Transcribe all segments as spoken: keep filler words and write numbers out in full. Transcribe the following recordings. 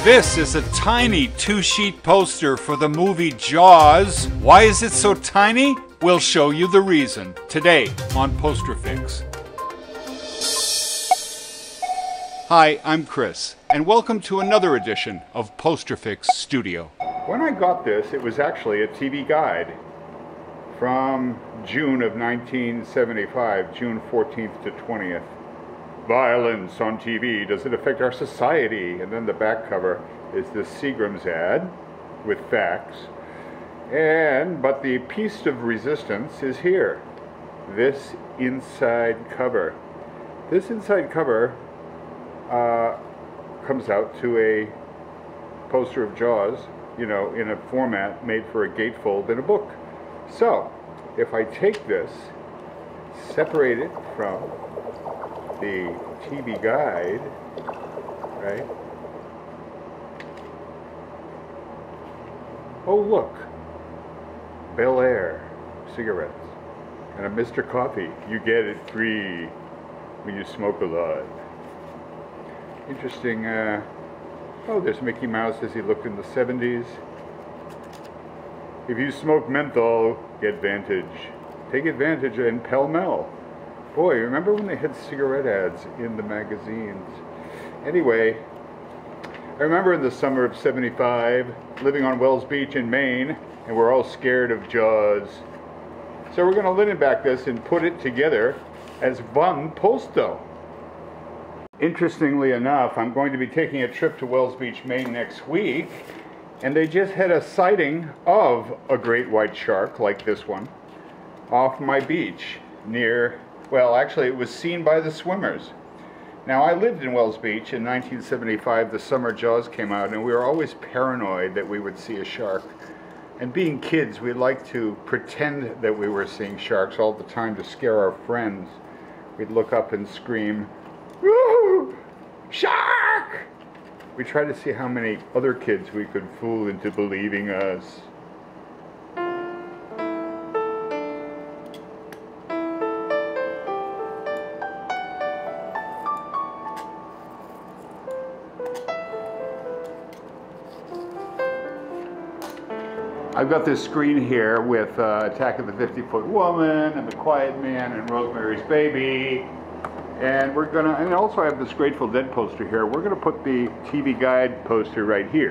This is a tiny two-sheet poster for the movie Jaws. Why is it so tiny? We'll show you the reason today on Posterfix. Hi, I'm Chris, and welcome to another edition of Posterfix Studio. When I got this, it was actually a T V guide from June of nineteen seventy-five, June fourteenth to twentieth. Violence on T V, does it affect our society? And then the back cover is the Seagram's ad with facts. And, but the piece of resistance is here. This inside cover. This inside cover uh, comes out to a poster of Jaws, you know, in a format made for a gatefold in a book. So, if I take this, separate it from the T V guide, right? Oh look, Bel Air cigarettes and a Mister Coffee. You get it free when you smoke a lot. Interesting. Uh, oh, there's Mickey Mouse as he looked in the seventies. If you smoke menthol, get advantage. Take advantage and pell-mell. Boy, remember when they had cigarette ads in the magazines? Anyway, I remember in the summer of seventy-five, living on Wells Beach in Maine, and we're all scared of Jaws. So we're going to linen back this and put it together as one posto. Interestingly enough, I'm going to be taking a trip to Wells Beach, Maine next week, and they just had a sighting of a great white shark like this one off my beach near, well, actually it was seen by the swimmers. Now, I lived in Wells Beach in nineteen seventy-five. The summer Jaws came out, and we were always paranoid that we would see a shark. And being kids, we liked to pretend that we were seeing sharks all the time to scare our friends. We'd look up and scream, "Woo! Shark!" We tried to see how many other kids we could fool into believing us. I've got this screen here with uh, Attack of the fifty-Foot Woman and The Quiet Man and Rosemary's Baby. And we're gonna, and also I have this Grateful Dead poster here. We're gonna put the T V guide poster right here.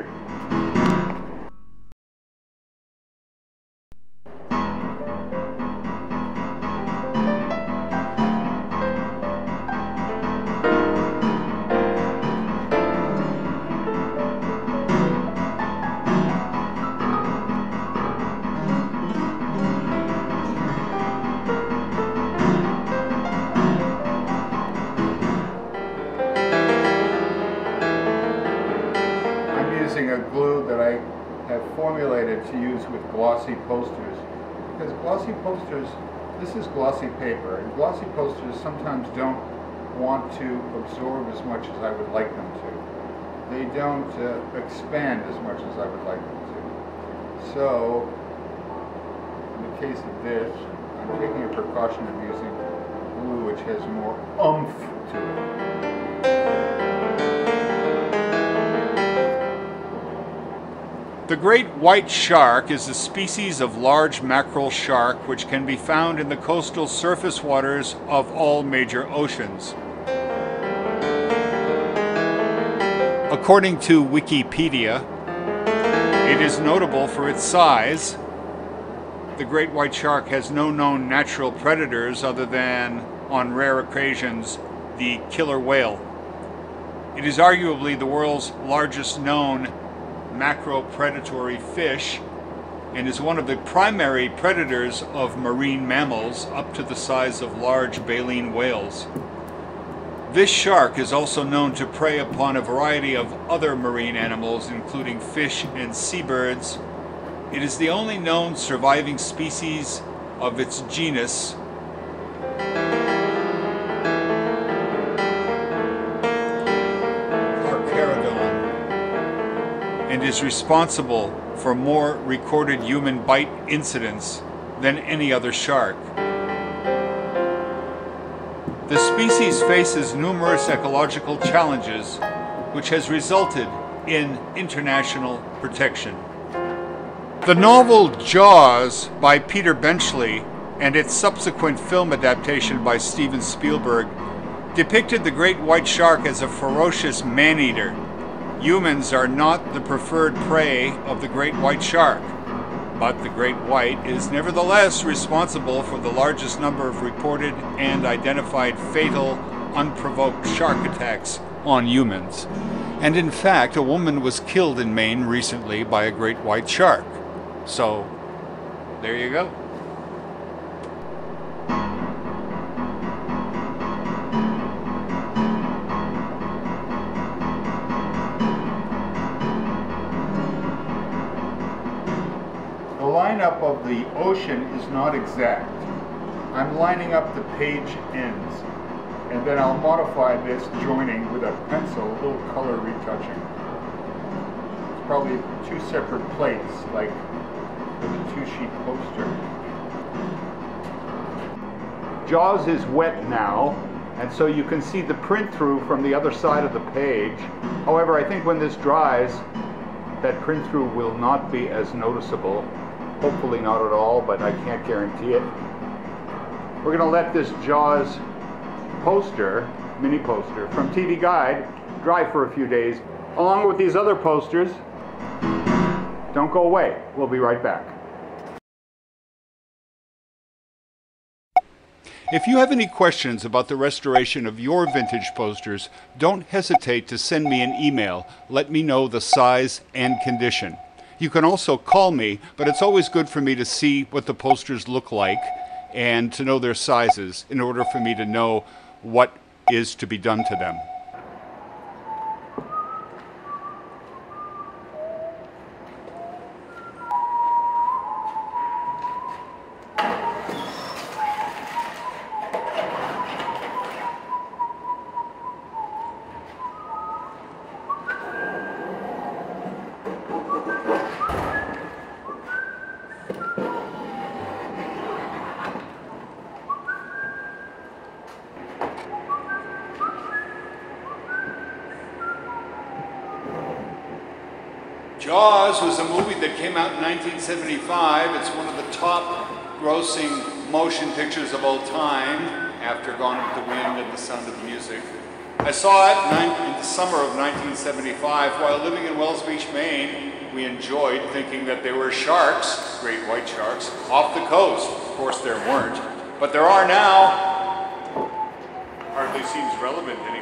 A glue that I have formulated to use with glossy posters, because glossy posters, this is glossy paper, and glossy posters sometimes don't want to absorb as much as I would like them to. They don't uh, expand as much as I would like them to. So, in the case of this, I'm taking a precaution of using glue which has more oomph to it. The great white shark is a species of large mackerel shark which can be found in the coastal surface waters of all major oceans. According to Wikipedia, it is notable for its size. The great white shark has no known natural predators other than, on rare occasions, the killer whale. It is arguably the world's largest known macropredatory fish and is one of the primary predators of marine mammals up to the size of large baleen whales. This shark is also known to prey upon a variety of other marine animals, including fish and seabirds. It is the only known surviving species of its genus, and is responsible for more recorded human bite incidents than any other shark. The species faces numerous ecological challenges, which has resulted in international protection. The novel Jaws by Peter Benchley and its subsequent film adaptation by Steven Spielberg depicted the great white shark as a ferocious man-eater. Humans are not the preferred prey of the great white shark, but the great white is nevertheless responsible for the largest number of reported and identified fatal, unprovoked shark attacks on humans. And in fact, a woman was killed in Maine recently by a great white shark. So, there you go. The lineup of the ocean is not exact. I'm lining up the page ends, and then I'll modify this joining with a pencil, a little color retouching. It's probably two separate plates, like with a two-sheet poster. Jaws is wet now, and so you can see the print through from the other side of the page. However, I think when this dries, that print through will not be as noticeable. Hopefully not at all, but I can't guarantee it. We're going to let this Jaws poster, mini poster, from T V Guide dry for a few days, along with these other posters. Don't go away. We'll be right back. If you have any questions about the restoration of your vintage posters, don't hesitate to send me an email. Let me know the size and condition. You can also call me, but it's always good for me to see what the posters look like and to know their sizes in order for me to know what is to be done to them. Jaws was a movie that came out in nineteen seventy-five. It's one of the top grossing motion pictures of all time, after Gone with the Wind and The Sound of Music. I saw it in the summer of nineteen seventy-five while living in Wells Beach, Maine. We enjoyed thinking that there were sharks, great white sharks, off the coast. Of course there weren't, but there are now. Hardly seems relevant anymore.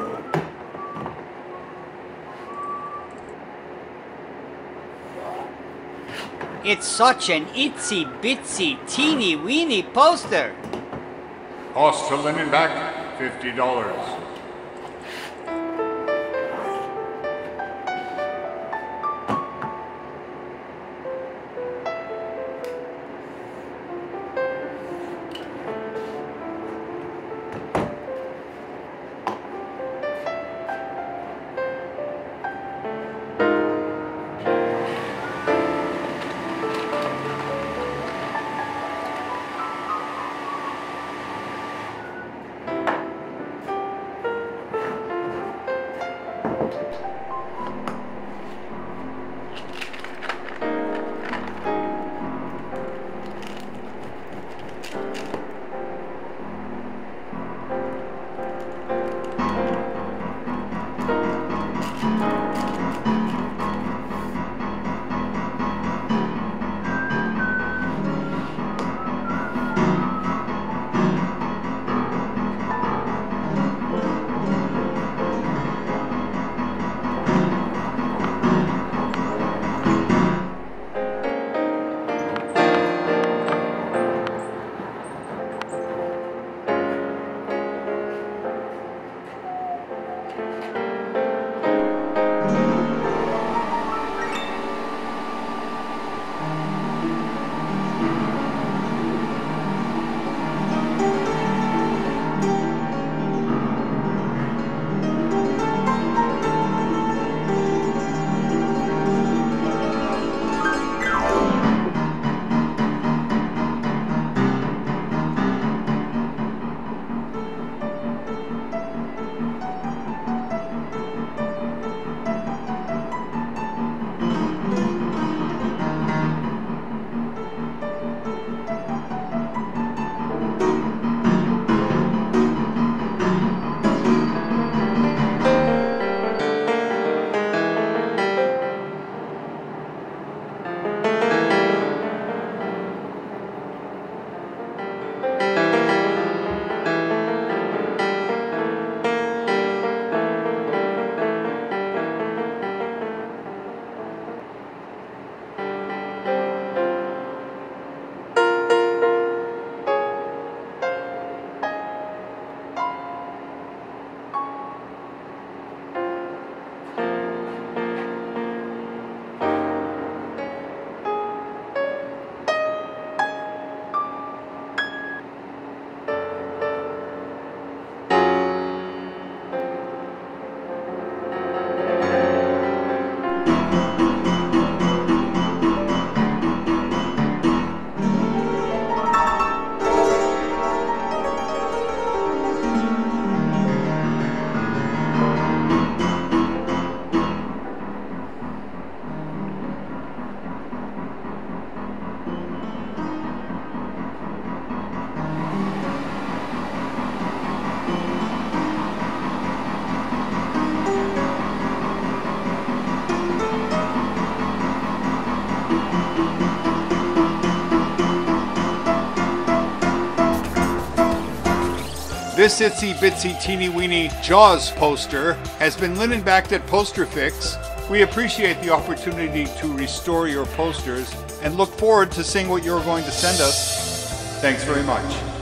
It's such an itsy bitsy teeny weeny poster. Cost to linen back, fifty dollars. This itsy bitsy teeny weeny Jaws poster has been linen backed at Posterfix. We appreciate the opportunity to restore your posters and look forward to seeing what you're going to send us. Thanks very much.